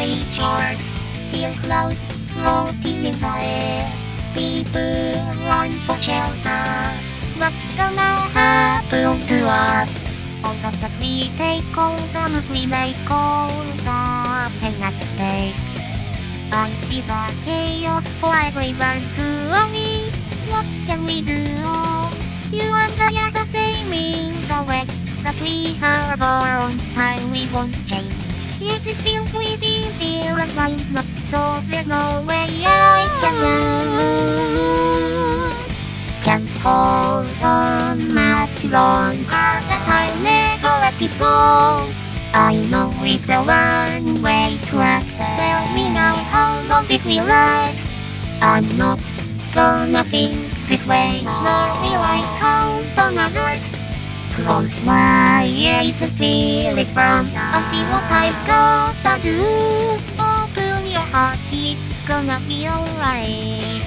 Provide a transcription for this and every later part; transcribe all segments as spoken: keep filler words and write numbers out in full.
short, still clouds floating in the air. People run for shelter. What's gonna happen to us? All the stuff we take, all the moves we make, all the pain at stake. I see the chaos for everyone who are me. What can we do? You and I are the same in the way that we have our own style, we won't change. Yet it feels we feel and mind not so there's no way I can lose. Can't hold on much longer that I never let it go. I know it's a one-way track. Tell me now how long this will last. I'm not gonna think this way, nor will I count on others. Close my eyes and feel it from and see what I've gotta do. Open your heart, it's gonna be alright.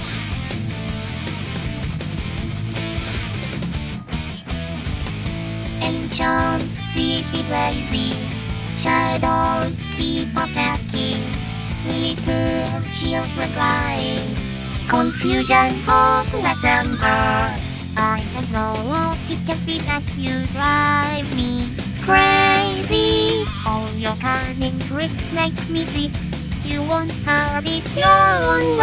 Ancient city blazing, shadows keep attacking, little children crying, confusion, hopeless anger. I don't know what it can be that you drive me crazy. All your cunning tricks make me see you won't have it your own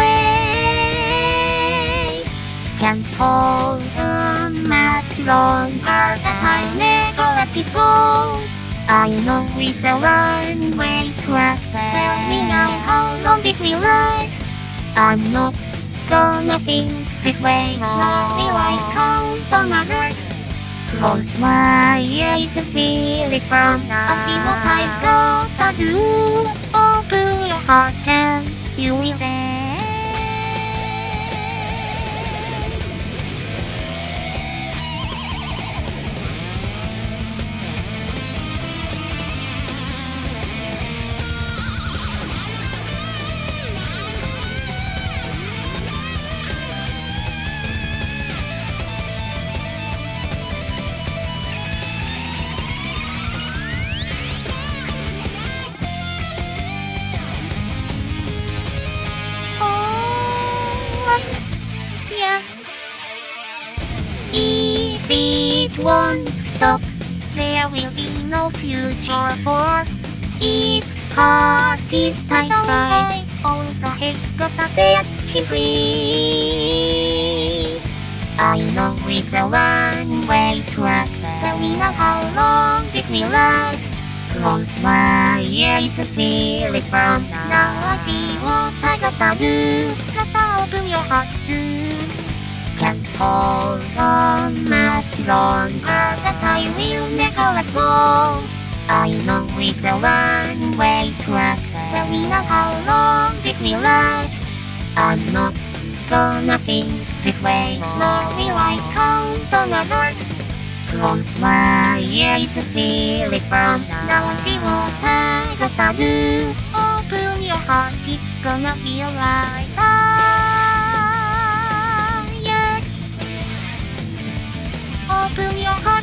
way. Can't hold on much longer that I never let it go. I know it's a one-way track. Tell me now how long this will last. I'm not gonna think this way, nor will I count on others. Close my eyes and feel it from now. See what I've gotta do. Open your heart and you will say. Yeah. If it won't stop, there will be no future for us. It's hard this time by all the hate gotta set him free. I know it's a one-way track. Tell me now how long this will last. Close my eyes and feel it from now. Now I see what I gotta do. Gotta open your heart too. Can't hold on much longer that I will never let go. I know it's a one-way track. Tell me now how long this will last. I'm not gonna think this way, nor will I count on others. Close my eyes and feel it from now. Now I see what I gotta do. Open your heart, it's gonna be alright. Ah, yeah. Open your heart.